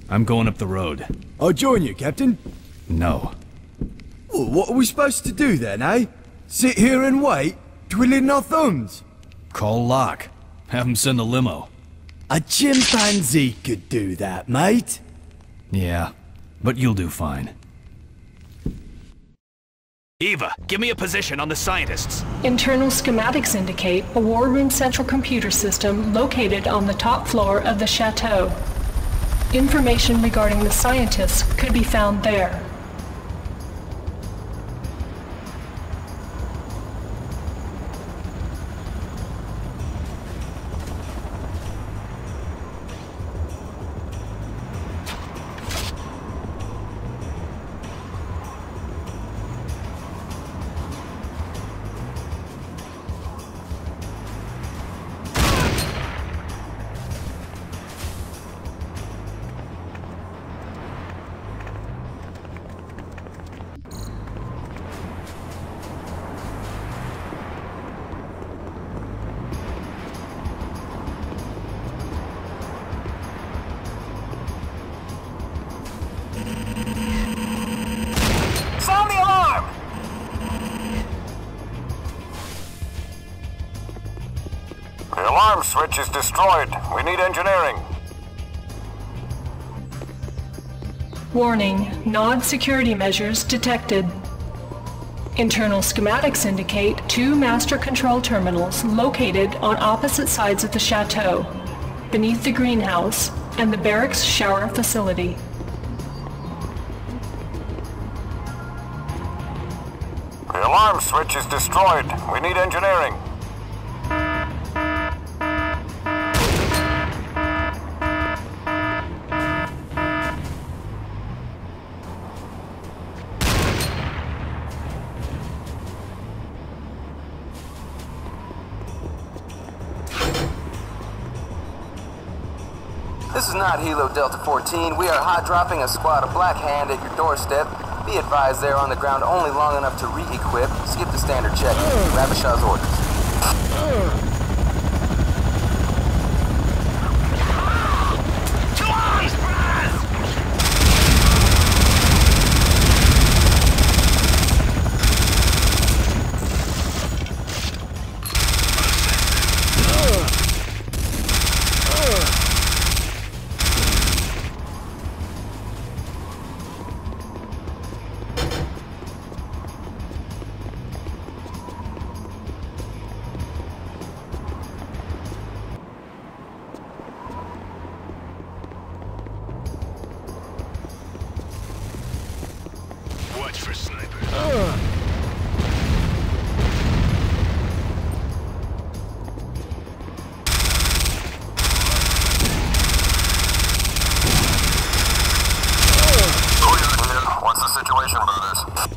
I'm going up the road. I'll join you, Captain. No. Well, what are we supposed to do then, eh? Sit here and wait, twiddling our thumbs? Call Locke. Have him send a limo. A chimpanzee could do that, mate. Yeah, but you'll do fine. Eva, give me a position on the scientists. Internal schematics indicate a war room central computer system located on the top floor of the chateau. Information regarding the scientists could be found there. Sound the alarm! The alarm switch is destroyed. We need engineering. Warning, NOD security measures detected. Internal schematics indicate 2 master control terminals located on opposite sides of the chateau, beneath the greenhouse and the barracks shower facility. The alarm switch is destroyed. We need engineering. This is not Hilo Delta 14. We are hot dropping a squad of Black Hand at your doorstep. Be advised they're on the ground only long enough to re-equip. Skip the standard check. Ravishaw's orders. Watch for snipers. What's the situation, brothers?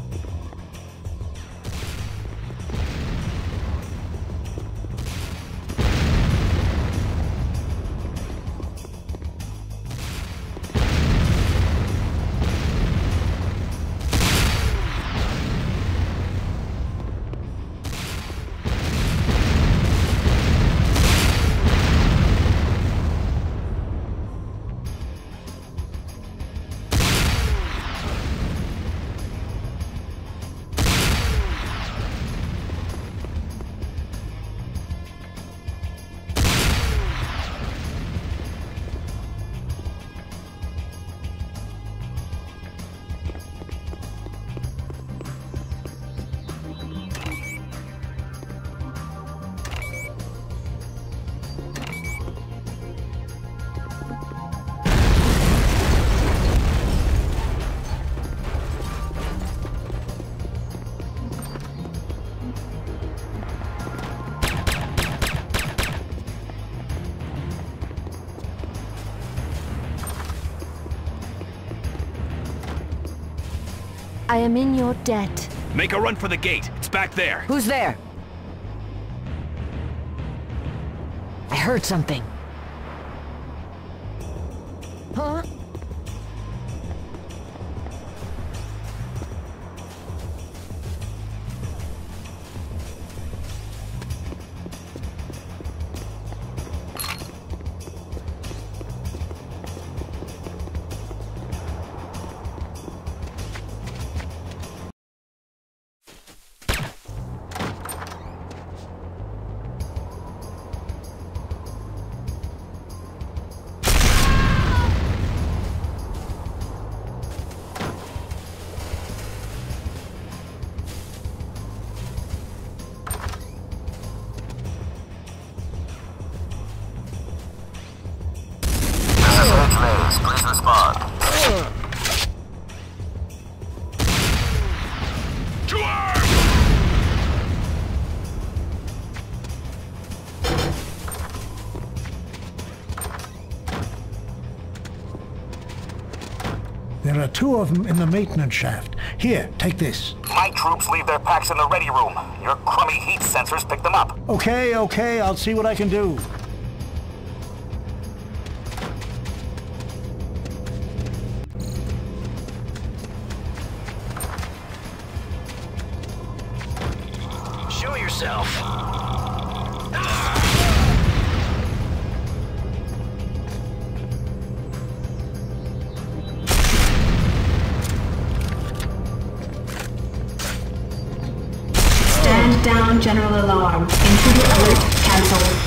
I am in your debt. Make a run for the gate. It's back there. Who's there? I heard something. Huh? respond. To arms! There are 2 of them in the maintenance shaft. Here, take this. My troops leave their packs in the ready room. Your crummy heat sensors pick them up. Okay, I'll see what I can do. Show yourself. Stand down, general alarm. Intruder alert cancelled.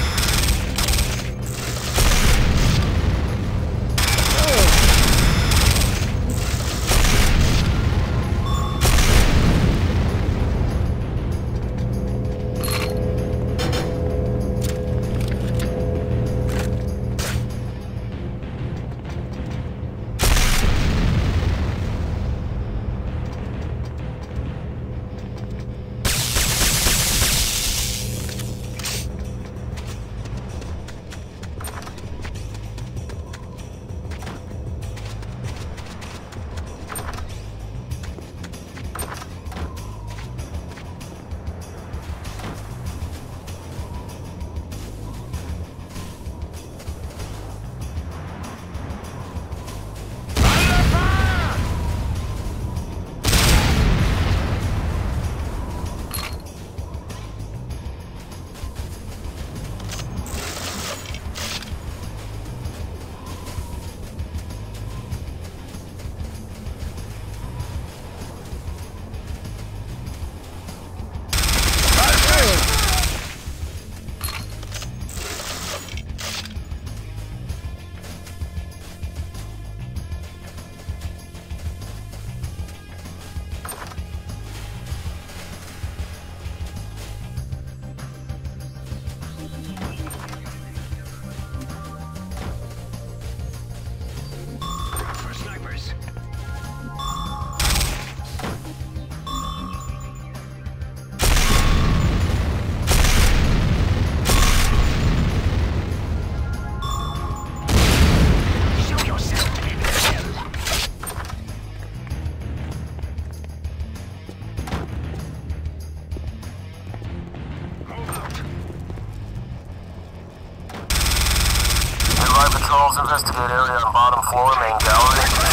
Patrols investigate area on bottom floor, main gallery.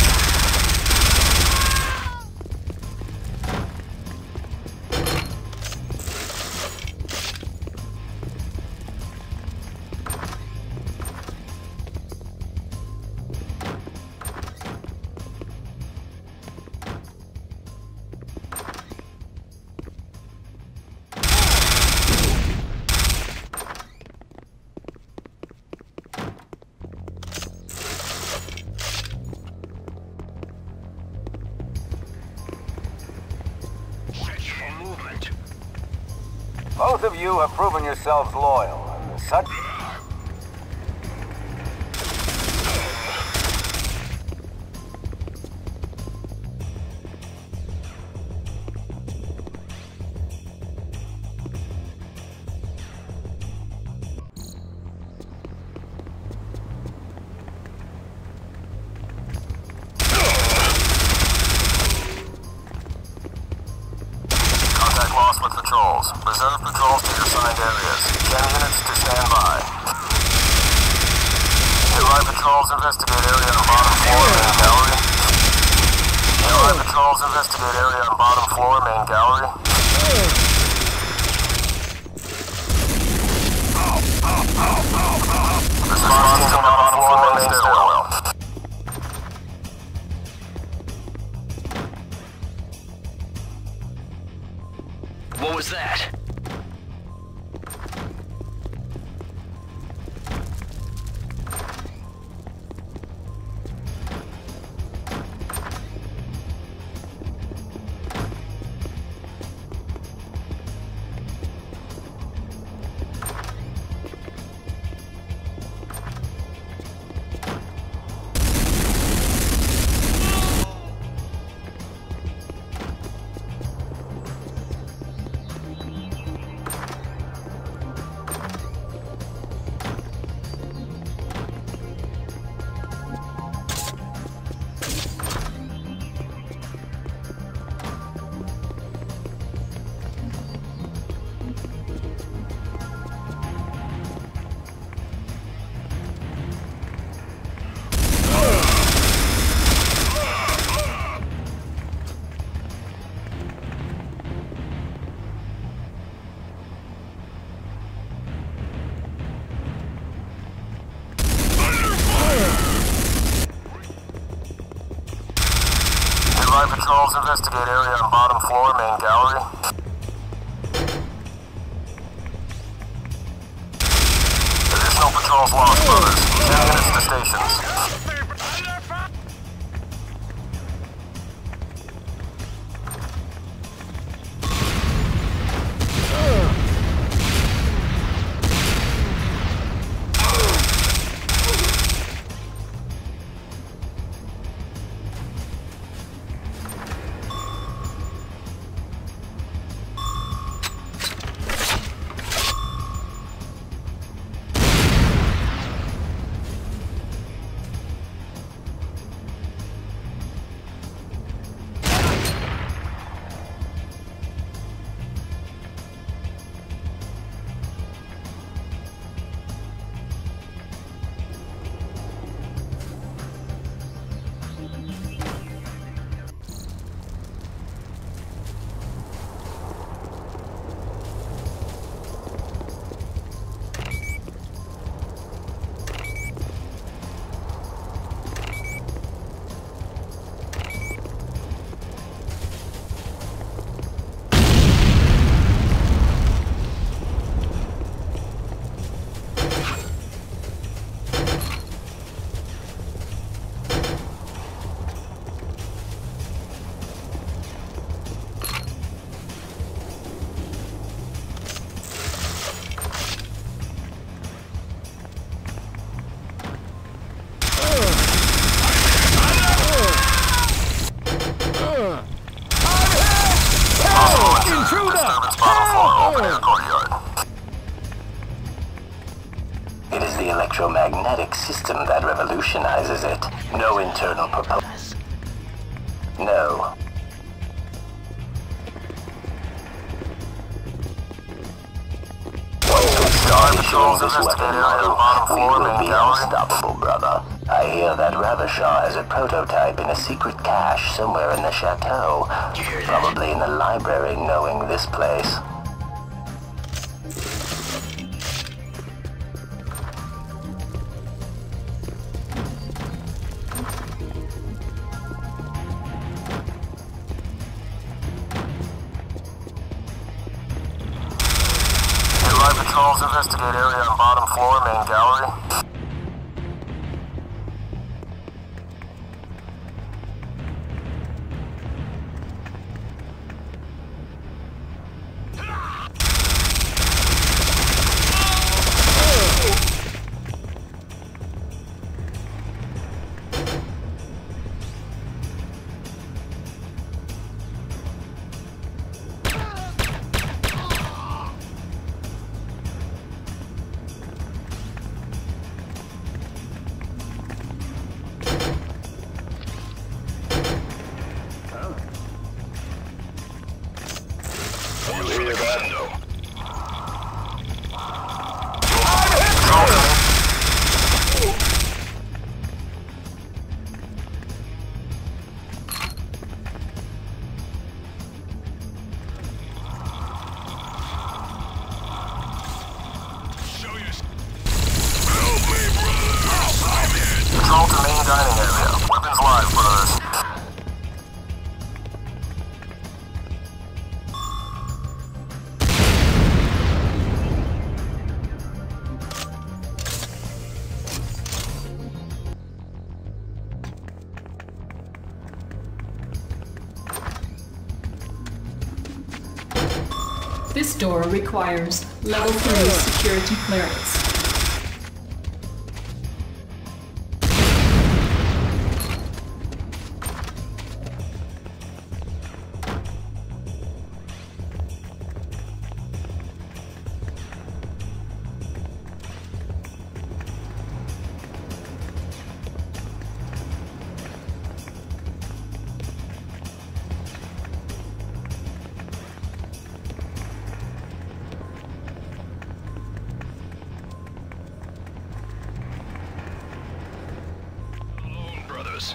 Both of you have proven yourselves loyal. Such... Contact lost with patrols. Reserve patrols to your assigned areas. 10 units to stand by. Allied patrols investigate area on bottom floor, main gallery. Allied patrols investigate area on bottom floor, main gallery. Response team on bottom floor, main stairwell. What was that? patrols investigate area on bottom floor, main gallery. Additional patrols lost, brothers. 10 minutes to stations. It is the electromagnetic system that revolutionizes it. No internal purpose. No. Once we start issuing this weapon model, we will be unstoppable, brother. I hear that Ravishar has a prototype in a secret cache somewhere in the chateau. Probably in the library, knowing this place. Live patrols investigate area on bottom floor, main gallery. Control to main dining area. Weapons live, brothers. This door requires level 3 security clearance. Brothers.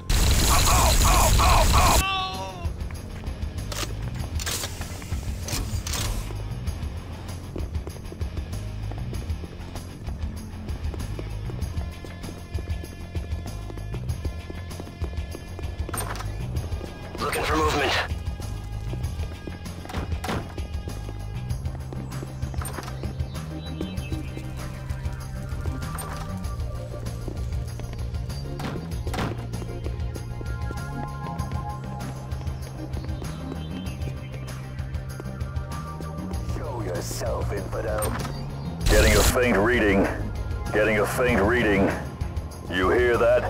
Looking for movement. yourself, infidel. Getting a faint reading. Getting a faint reading. You hear that?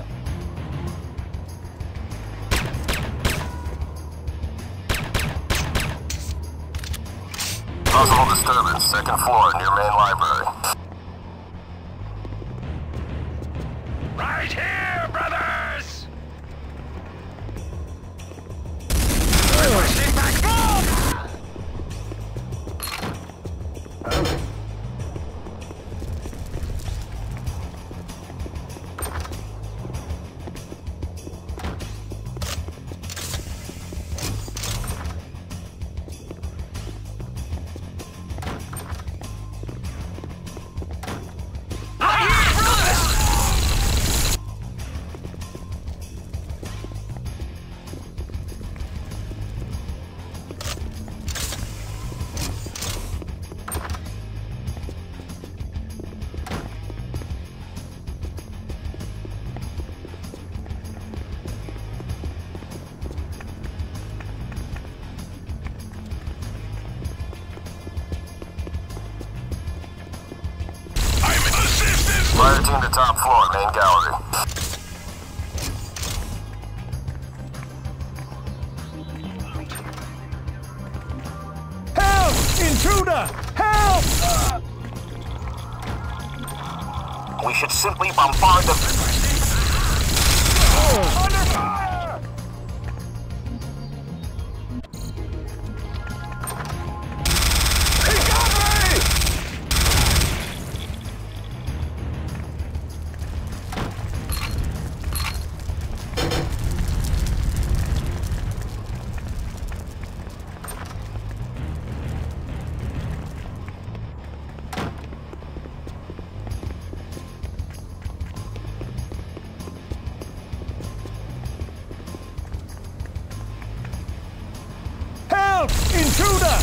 Possible disturbance, second floor, near main library. Right here, brothers! Requesting backbone! Fire team to top floor, main gallery. Help! Intruder! Help! We should simply bombard them. Under fire! He got me! Help! Intruder!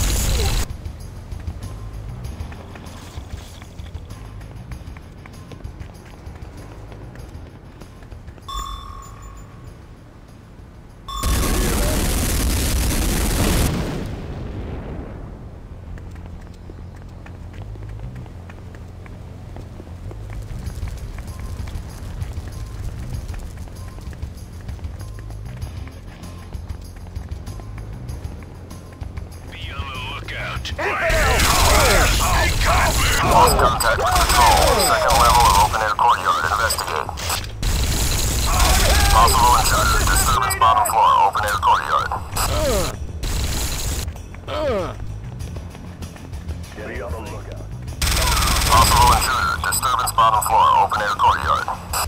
Lost contact with control. Second level of open air courtyard. Investigate. Possible intruder. Disturbance bottom floor. Open air courtyard. Be on the lookout. Possible intruder. Disturbance bottom floor. Open air courtyard.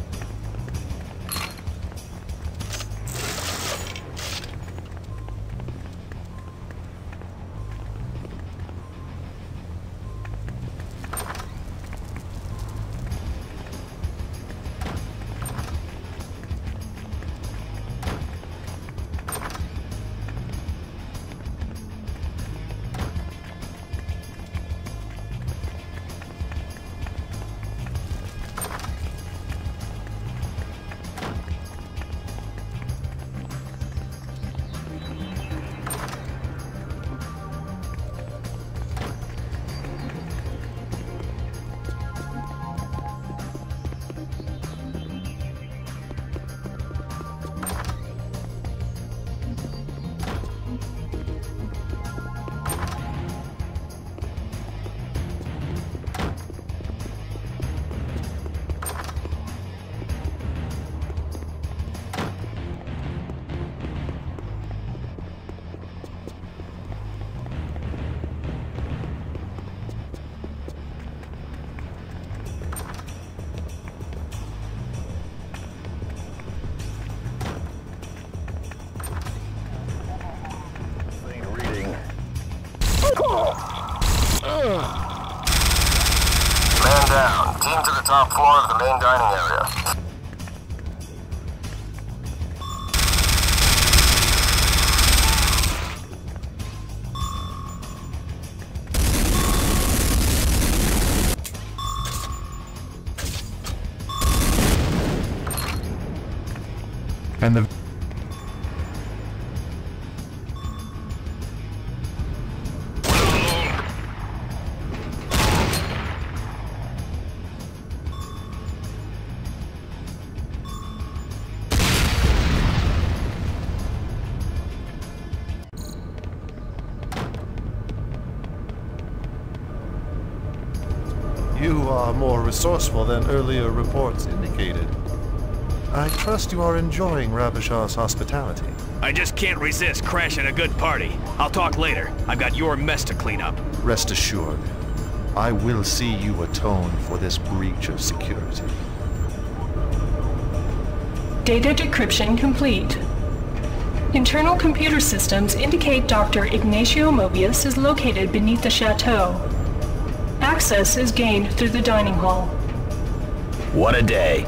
Man down. Team to the top floor of the main dining area. And the You are more resourceful than earlier reports indicated. I trust you are enjoying Ravishaw's hospitality. I just can't resist crashing a good party. I'll talk later. I've got your mess to clean up. Rest assured, I will see you atone for this breach of security. Data decryption complete. Internal computer systems indicate Dr. Ignacio Mobius is located beneath the chateau. Access is gained through the dining hall. What a day.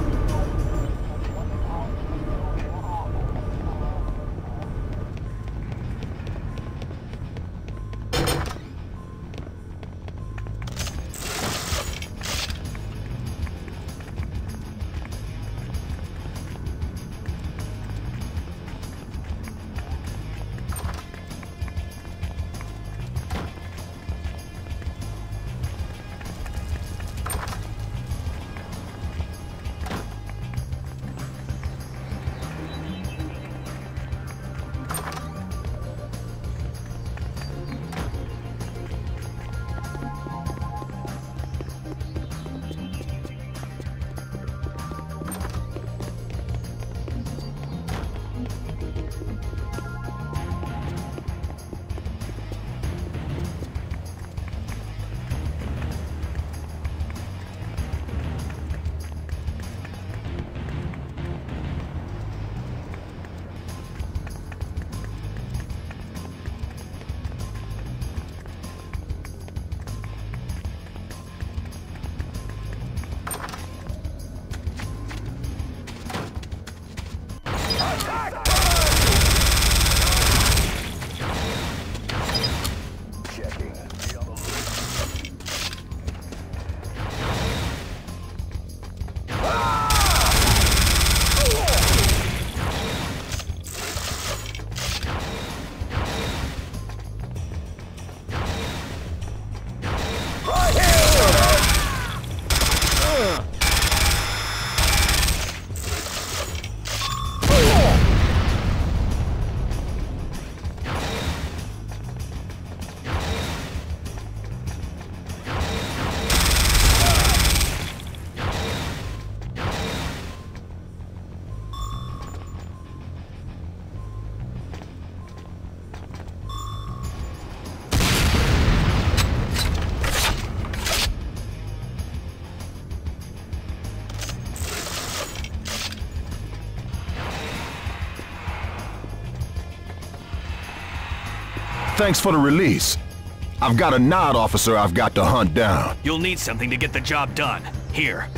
Thanks for the release. I've got a Nod officer I've got to hunt down. You'll need something to get the job done. Here.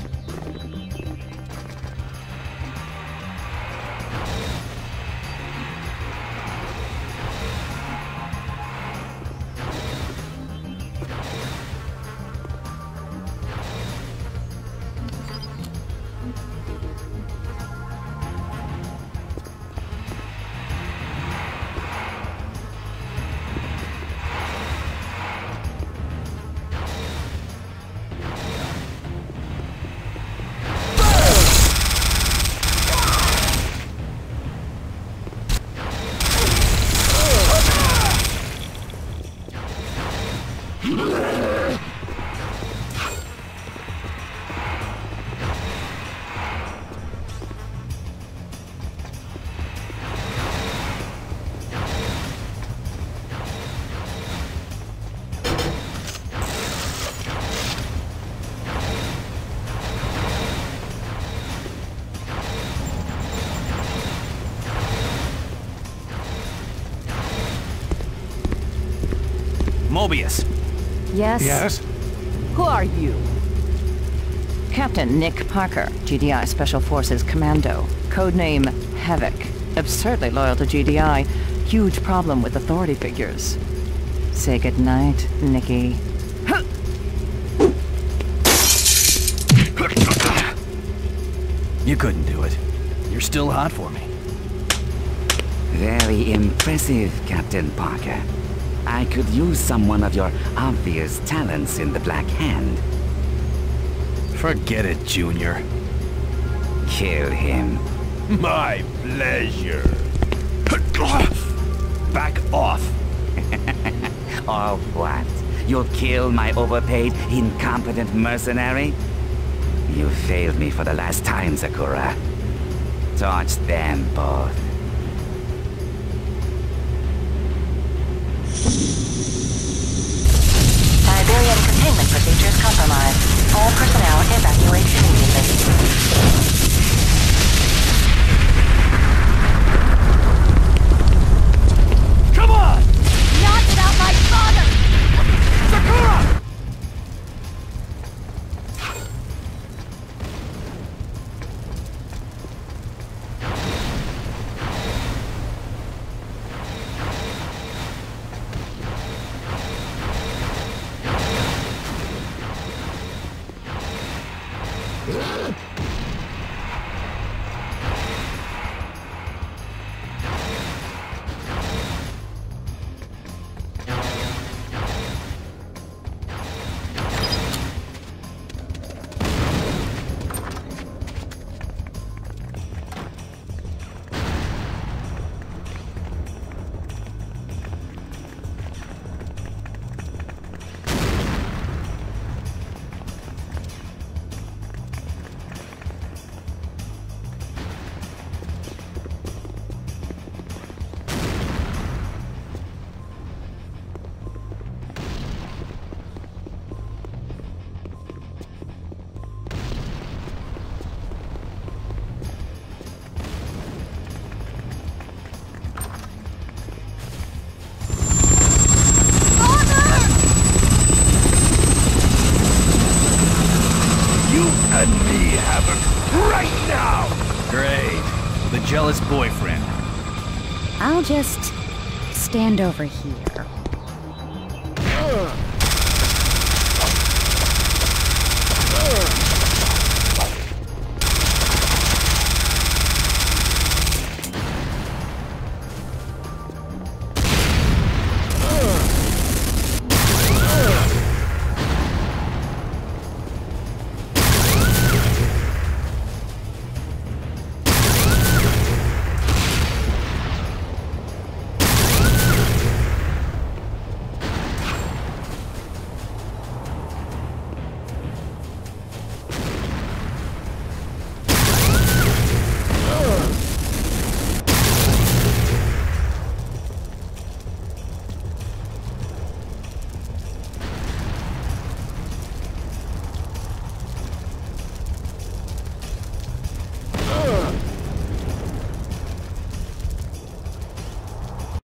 Mobius. Yes? Yes? Who are you? Captain Nick Parker, GDI Special Forces Commando. Codename Havoc. Absurdly loyal to GDI. Huge problem with authority figures. Say goodnight, Nicky. You couldn't do it. You're still hot for me. Very impressive, Captain Parker. I could use someone of your obvious talents in the Black Hand. Forget it, Junior. Kill him. My pleasure. Back off. Or what? You'll kill my overpaid, incompetent mercenary? You failed me for the last time, Sakura. Torch them both. Siberian containment procedures compromised. All personnel evacuate immediately. Come on! Not without my father! Sakura! And me, Havoc, right now! Great. The jealous boyfriend. I'll just stand over here. Ugh.